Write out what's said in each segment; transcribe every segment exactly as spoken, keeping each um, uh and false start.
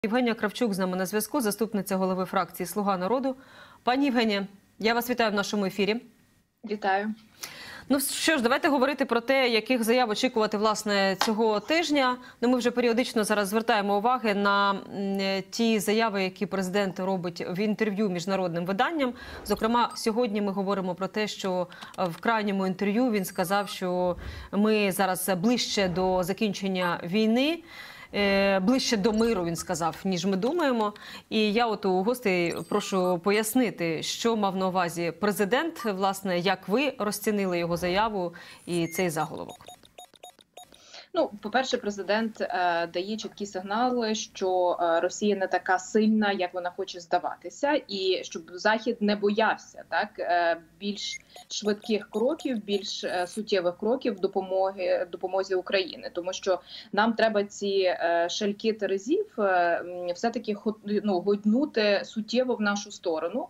Євгенія Кравчук з нами на зв'язку, заступниця голови фракції «Слуга народу». Пані Євгенія, я вас вітаю в нашому ефірі. Вітаю. Ну що ж, давайте говорити про те, яких заяв очікувати, власне, цього тижня. Ну, ми вже періодично зараз звертаємо уваги на ті заяви, які президент робить в інтерв'ю міжнародним виданням. Зокрема, сьогодні ми говоримо про те, що в крайньому інтерв'ю він сказав, що ми зараз ближче до закінчення війни, ближче до миру, він сказав, ніж ми думаємо. І я от у гостей прошу пояснити, що мав на увазі президент, власне, як ви розцінили його заяву і цей заголовок. Ну, по-перше, президент е, дає чіткі сигнали, що е, Росія не така сильна, як вона хоче здаватися, і щоб Захід не боявся так е, більш швидких кроків, більш е, суттєвих кроків допомоги допомозі Україні, тому що нам треба ці е, шальки терезів е, все-таки ну, гойднути суттєво в нашу сторону,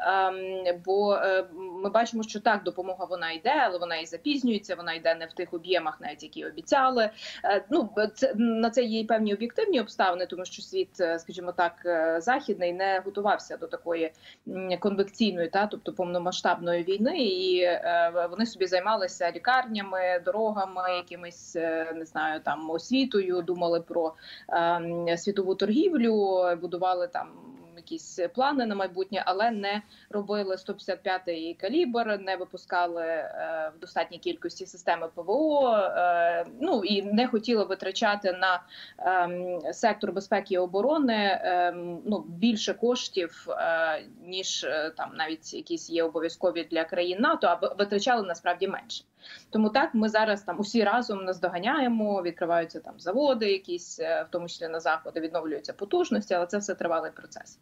е, бо е, ми бачимо, що так, допомога вона йде, але вона і запізнюється, вона йде не в тих об'ємах, навіть які обіцяли. Ну, це, на це є і певні об'єктивні обставини, тому що світ, скажімо так, західний не готувався до такої конвекційної, та, тобто повномасштабної війни, і е, вони собі займалися лікарнями, дорогами, якимись, не знаю, там освітою, думали про е, світову торгівлю, будували там якісь плани на майбутнє, але не робили сто п'ятдесят п'ятий калібр, не випускали е, в достатній кількості системи ПВО, е, ну і не хотіли витрачати на е, сектор безпеки і оборони е, ну, більше коштів, е, ніж е, там навіть якісь є обов'язкові для країн НАТО, а витрачали насправді менше. Тому так, ми зараз там усі разом наздоганяємо, відкриваються там заводи якісь, в тому числі на заходи, відновлюються потужності, але це все тривалий процес.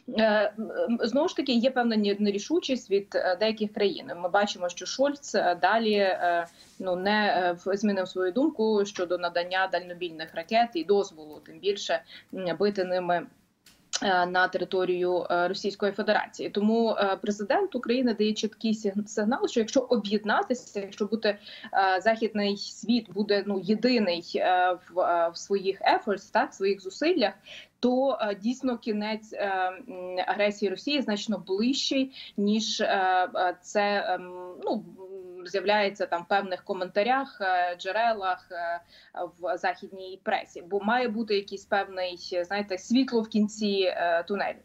Знову ж таки, є певна нерішучість від деяких країн. Ми бачимо, що Шольц далі ну, не змінив свою думку щодо надання дальнобійних ракет і дозволу, тим більше бити ними на територію Російської Федерації. Тому президент України дає чіткий сигнал, що якщо об'єднатися, якщо бути західний світ буде ну єдиний в, в своїх efforts, так, в своїх зусиллях, то дійсно кінець агресії Росії значно ближчий, ніж це ну з'являється там в певних коментарях, джерелах в західній пресі, бо має бути якийсь певний, знаєте, світло в кінці тунелю.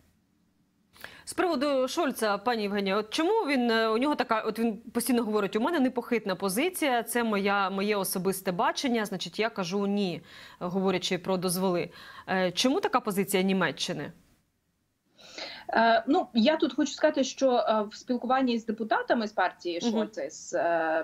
З приводу Шольца, пані Євгенія, от чому він, у нього така, от він постійно говорить, у мене непохитна позиція, це моя, моє особисте бачення, значить я кажу ні, говорячи про дозволи. Чому така позиція Німеччини? Ну, я тут хочу сказати, що в спілкуванні з депутатами з партії Шольца, з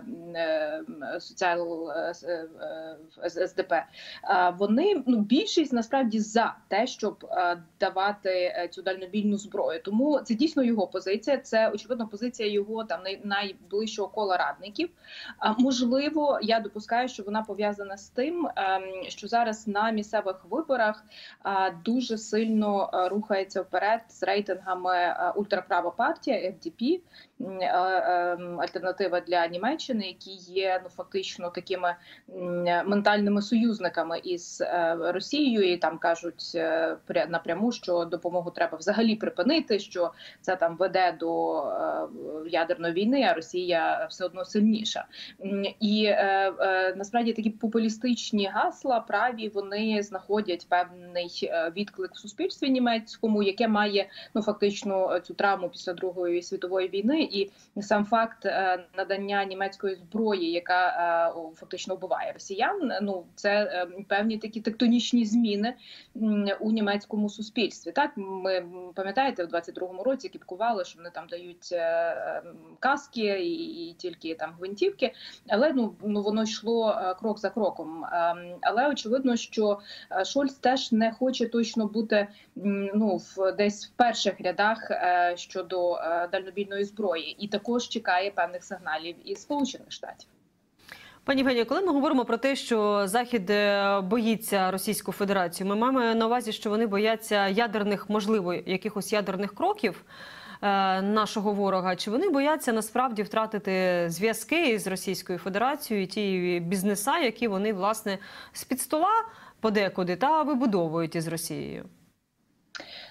соціал ес де пе, вони, ну, більшість насправді за те, щоб давати цю дальнобійну зброю. Тому це дійсно його позиція, це, очевидно, позиція його там найближчого кола радників. Можливо, я допускаю, що вона пов'язана з тим, що зараз на місцевих виборах дуже сильно рухається вперед з рейтингами ультраправа партія еф ді пі, альтернатива для Німеччини, які є ну фактично такими ментальними союзниками із Росією, і там кажуть напряму, що допомогу треба взагалі припинити, що це там веде до ядерної війни, а Росія все одно сильніша. І насправді такі популістичні гасла праві, вони знаходять певний відклик в суспільстві німецькому, яке має ну фактично цю травму після Другої світової війни, і сам факт надання німецької зброї, яка фактично вбиває росіян, ну це певні такі тектонічні зміни у німецькому суспільстві. Так, ми пам'ятаєте, в двадцять другому році кіпкували, що вони там дають каски і, і тільки там гвинтівки, але ну, ну воно йшло крок за кроком. Але очевидно, що Шольц теж не хоче точно бути ну в десь в перших рядах щодо дальнобійної зброї, і також чекає певних сигналів із Сполучених Штатів. Пані Євгенія, коли ми говоримо про те, що Захід боїться Російську Федерацію, ми маємо на увазі, що вони бояться ядерних, можливо, якихось ядерних кроків нашого ворога, чи вони бояться насправді втратити зв'язки з Російською Федерацією і ті бізнеса, які вони, власне, з-під стола подекуди та вибудовують із Росією?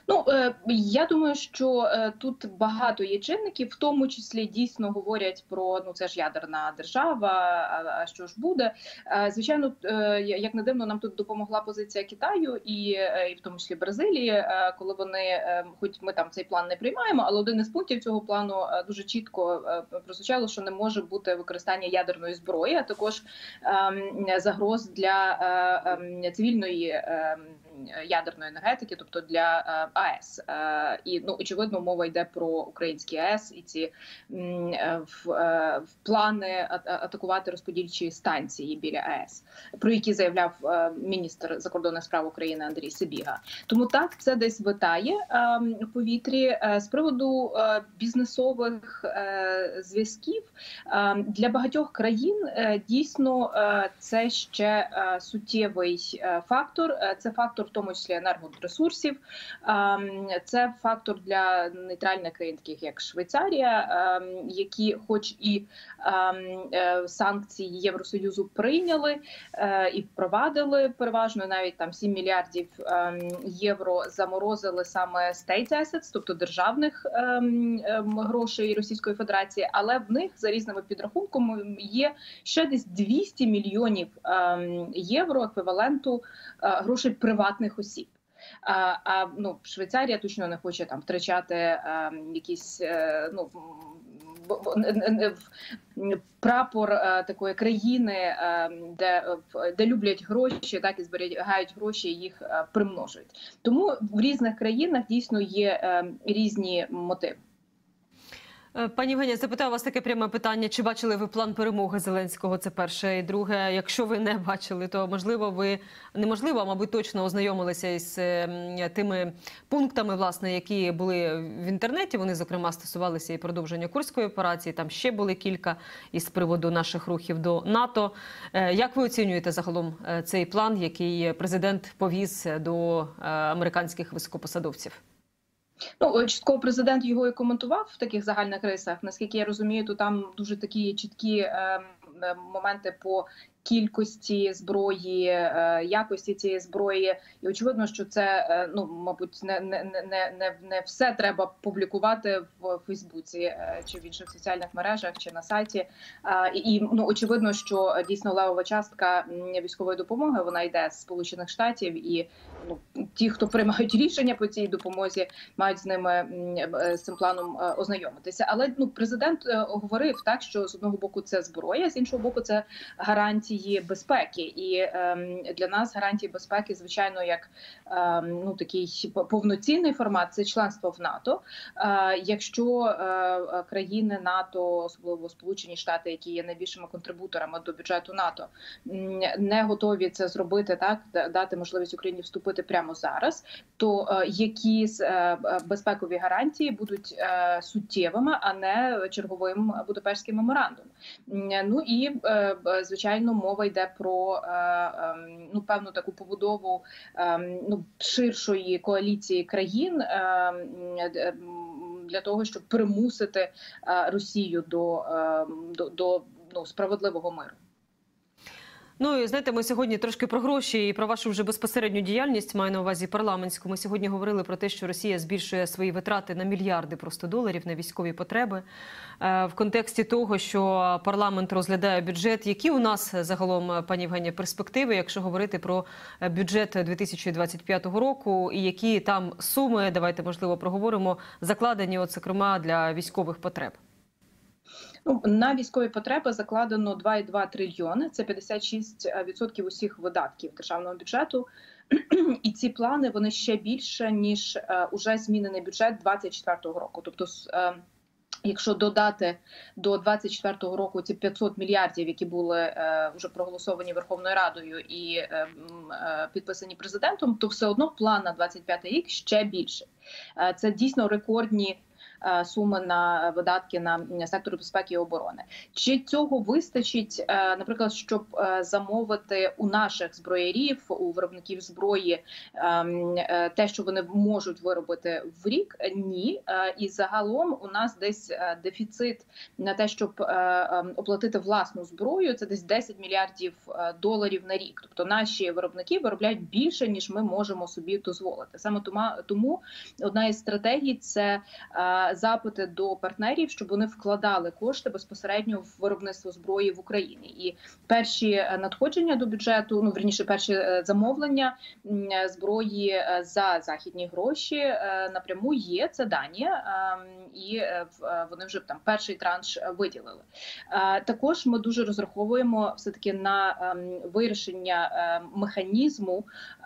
Ну, е, я думаю, що е, тут багато є чинників, в тому числі дійсно говорять про, ну це ж ядерна держава, а, а що ж буде. Е, звичайно, е, як не дивно, нам тут допомогла позиція Китаю і, е, і в тому числі Бразилії, е, коли вони, е, хоч ми там цей план не приймаємо, але один із пунктів цього плану е, дуже чітко е, прозвучало, що не може бути використання ядерної зброї, а також е, загроз для е, е, цивільної е, ядерної енергетики, тобто для е, АЕС. Е, і, ну, очевидно, мова йде про українські АЕС і ці м, е, в, е, в плани а, атакувати розподільчі станції біля АЕС, про які заявляв е, міністр закордонних справ України Андрій Сибіга. Тому так, це десь витає е, в повітрі. Е, з приводу е, бізнесових е, зв'язків е, для багатьох країн е, дійсно е, це ще е, суттєвий е, фактор. Е, це фактор в тому числі енергоресурсів. Це фактор для нейтральних країн, таких як Швейцарія, які хоч і санкції Євросоюзу прийняли і впровадили переважно, навіть там сім мільярдів євро заморозили саме state assets, тобто державних грошей Російської Федерації, але в них за різними підрахунками є ще десь двісті мільйонів євро еквіваленту грошей приватних осіб. А, а ну, Швейцарія точно не хоче там втрачати а, якісь а, ну, прапор а, такої країни, а, де, де люблять гроші, так і зберігають гроші, їх а, примножують. Тому в різних країнах дійсно є а, різні мотиви. Пані Євгенія, запитаю вас таке пряме питання. Чи бачили ви план перемоги Зеленського? Це перше. І друге, якщо ви не бачили, то можливо ви, неможливо, а мабуть точно ознайомилися із тими пунктами, власне, які були в інтернеті. Вони, зокрема, стосувалися і продовження Курської операції. Там ще були кілька із приводу наших рухів до НАТО. Як ви оцінюєте загалом цей план, який президент повіз до американських високопосадовців? Ну, частково президент його і коментував в таких загальних рисах. Наскільки я розумію, то там дуже такі чіткі е, моменти по кількості зброї, якості цієї зброї, і очевидно, що це, ну, мабуть, не не не не не все треба публікувати в Фейсбуці чи в інших соціальних мережах, чи на сайті. І, ну, очевидно, що дійсно левова частка військової допомоги вона йде з Сполучених Штатів, і, ну, ті, хто приймають рішення по цій допомозі, мають з ними з цим планом ознайомитися. Але, ну, президент говорив так, що з одного боку це зброя, з іншого боку це гарантії безпеки, і е, для нас гарантії безпеки, звичайно, як е, ну, такий повноцінний формат, це членство в НАТО. Е, якщо е, країни НАТО, особливо Сполучені Штати, які є найбільшими контрибуторами до бюджету НАТО, не готові це зробити, так, дати можливість Україні вступити прямо зараз, то е, якісь е, безпекові гарантії будуть е, суттєвими, а не черговим Будапештським меморандумом. Ну і, е, звичайно, мова йде про ну, певну таку побудову ну, ширшої коаліції країн для того, щоб примусити Росію до, до, до ну, справедливого миру. Ну, і знаєте, ми сьогодні трошки про гроші і про вашу вже безпосередню діяльність, маю на увазі парламентську. Ми сьогодні говорили про те, що Росія збільшує свої витрати на мільярди просто доларів на військові потреби. В контексті того, що парламент розглядає бюджет, які у нас загалом, пані Євгенія, перспективи, якщо говорити про бюджет дві тисячі двадцять п'ятого року, і які там суми, давайте, можливо, проговоримо, закладені, от, зокрема, для військових потреб? Ну, на військові потреби закладено два цілих два трильйони, це п'ятдесят шість відсотків усіх видатків державного бюджету. І ці плани, вони ще більше, ніж е, уже змінений бюджет двадцять четвертого року. Тобто, е, якщо додати до двадцять четвертого року ці п'ятсот мільярдів, які були е, вже проголосовані Верховною Радою і е, е, підписані президентом, то все одно план на двадцять п'ятий рік ще більше. Е, це дійсно рекордні суми на видатки на сектор безпеки і оборони. Чи цього вистачить, наприклад, щоб замовити у наших зброярів, у виробників зброї те, що вони можуть виробити в рік? Ні. І загалом у нас десь дефіцит на те, щоб оплатити власну зброю, це десь десять мільярдів доларів на рік. Тобто наші виробники виробляють більше, ніж ми можемо собі дозволити. Саме тому одна із стратегій – це запити до партнерів, щоб вони вкладали кошти безпосередньо в виробництво зброї в Україні. І перші надходження до бюджету, ну, вірніше, перші замовлення зброї за західні гроші напряму є. Це Данія, і вони вже там перший транш виділили. Також ми дуже розраховуємо все-таки на вирішення механізму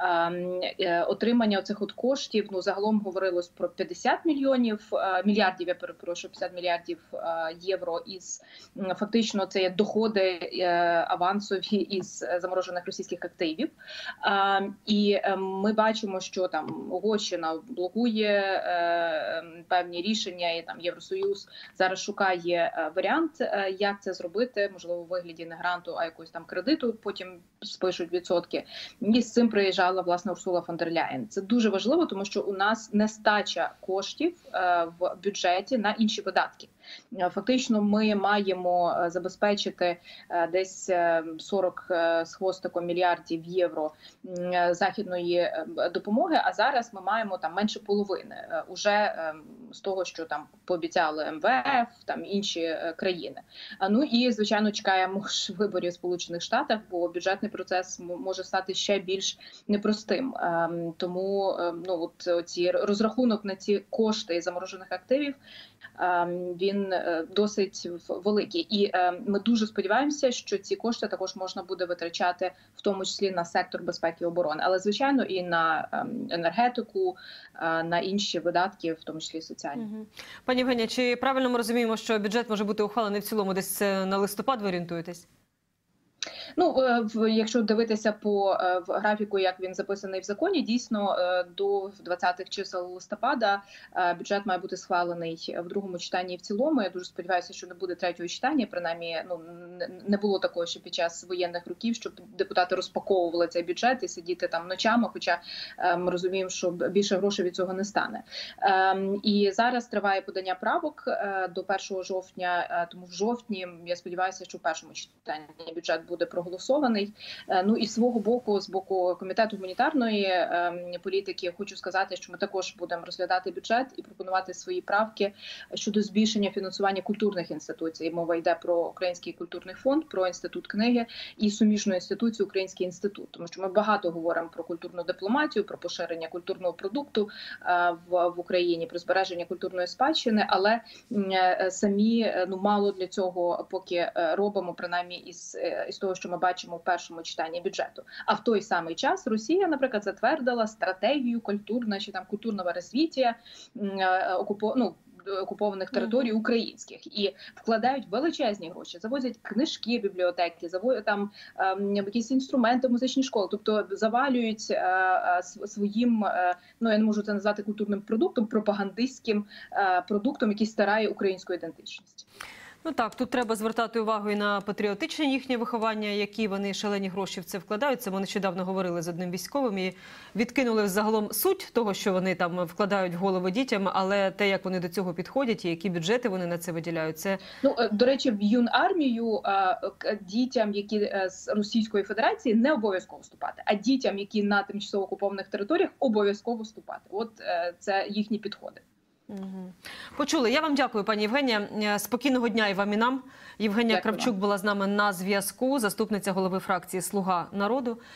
отримання цих от коштів. Ну, загалом говорилось про п'ятдесят мільйонів, мільярдів, я перепрошую, п'ятдесят мільярдів євро із, фактично, це є доходи авансові із заморожених російських активів. І ми бачимо, що там Угорщина блокує певні рішення, і там Євросоюз зараз шукає варіант, як це зробити, можливо, у вигляді не гранту, а якогось там кредиту, потім спишуть відсотки. І з цим приїжджала, власне, Урсула фон дер Ляєн. Це дуже важливо, тому що у нас нестача коштів в бюджеті на інші видатки. Фактично ми маємо забезпечити десь сорок з хвостиком мільярдів євро західної допомоги, а зараз ми маємо там менше половини уже з того, що там пообіцяли ем ве еф, там інші країни. Ну і, звичайно, чекаємо ж виборів в Сполучених Штатах, бо бюджетний процес може стати ще більш непростим. Тому ну, от оці розрахунок на ці кошти заморожених активів, він досить великий. І ми дуже сподіваємося, що ці кошти також можна буде витрачати, в тому числі на сектор безпеки і оборони, але, звичайно, і на енергетику, на інші видатки, в тому числі соціальні. Угу. Пані Євгенія, чи правильно ми розуміємо, що бюджет може бути ухвалений в цілому десь на листопад, ви орієнтуєтесь? Ну, якщо дивитися по графіку, як він записаний в законі, дійсно до двадцятих чисел листопада бюджет має бути схвалений в другому читанні і в цілому. Я дуже сподіваюся, що не буде третього читання. Принаймні, ну, не було такого, що під час воєнних років, щоб депутати розпаковували цей бюджет і сидіти там ночами, хоча ми розуміємо, що більше грошей від цього не стане. І зараз триває подання правок до першого жовтня, тому в жовтні, я сподіваюся, що в першому читанні бюджет буде проголосований. Ну і з свого боку, з боку комітету гуманітарної е, політики, хочу сказати, що ми також будемо розглядати бюджет і пропонувати свої правки щодо збільшення фінансування культурних інституцій. Мова йде про Український культурний фонд, про Інститут книги і суміжну інституцію Український інститут. Тому що ми багато говоримо про культурну дипломатію, про поширення культурного продукту е, в, в Україні, про збереження культурної спадщини, але е, самі ну мало для цього поки е, робимо, принаймні із, е, із того, що ми бачимо в першому читанні бюджету. А в той самий час Росія, наприклад, затвердила стратегію культурна чи там культурного розвиття окупо, ну, окупованих територій українських і вкладають величезні гроші, завозять книжки, бібліотеки, завозять там ем, якісь інструменти, музичні школи, тобто завалюють е, е, своїм, е, ну я не можу це назвати культурним продуктом, пропагандистським е, продуктом, який старає українську ідентичність. Ну так, тут треба звертати увагу і на патріотичне їхнє виховання, які вони шалені гроші в це вкладають. Це ми нещодавно говорили з одним військовим і відкинули загалом суть того, що вони там вкладають в голови дітям, але те, як вони до цього підходять і які бюджети вони на це виділяють, це... Ну, до речі, в юнармію дітям, які з Російської Федерації, не обов'язково вступати, а дітям, які на тимчасово окупованих територіях, обов'язково вступати. От це їхні підходи. Угу. Почули. Я вам дякую, пані Євгенія. Спокійного дня і вам, і нам. Євгенія Дякую Кравчук вам. була з нами на зв'язку, заступниця голови фракції «Слуга народу».